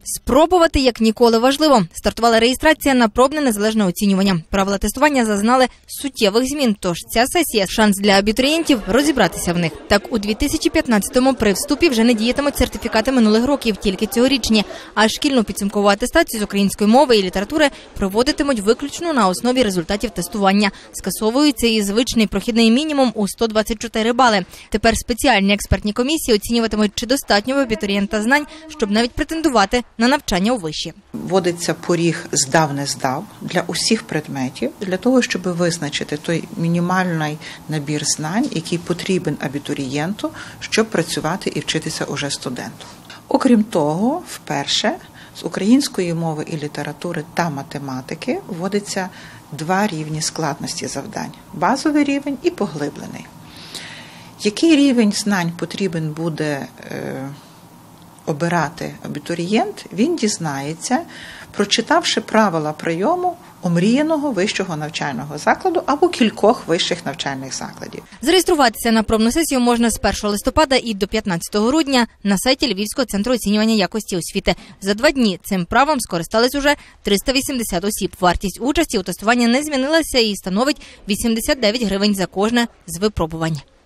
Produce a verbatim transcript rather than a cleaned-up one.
Спробувати як ніколи важливо. Стартувала реєстрація на пробне незалежне оцінювання. Правила тестування зазнали суттєвих змін, тож ця сесія – шанс для абітурієнтів розібратися в них. Так, у дві тисячі п'ятнадцятому при вступі вже не діятимуть сертифікати минулих років, тільки цьогорічні, а шкільну підсумкову атестацію з української мови і літератури проводитимуть виключно на основі результатів тестування. Скасовується і звичний прохідний мінімум у сто двадцять чотири бали. Тепер спеціальні експертні комісії оцінюватимуть, чи достатньо в абітурієнта знань, щоб навіть претендувати на навчання у виші. Вводиться поріг здав-не здав для усіх предметів, для того, щоб визначити той мінімальний набір знань, який потрібен абітурієнту, щоб працювати і вчитися уже студенту. Окрім того, вперше з української мови і літератури та математики вводиться два рівні складності завдань – базовий рівень і поглиблений. Який рівень знань потрібен буде е, обирати абітурієнт, він дізнається, прочитавши правила прийому омріяного вищого навчального закладу або кількох вищих навчальних закладів. Зареєструватися на пробну сесію можна з першого листопада і до п'ятнадцятого грудня на сайті Львівського центру оцінювання якості освіти. За два дні цим правом скористались уже триста вісімдесят осіб. Вартість участі у тестуванні не змінилася і становить вісімдесят дев'ять гривень за кожне з випробувань.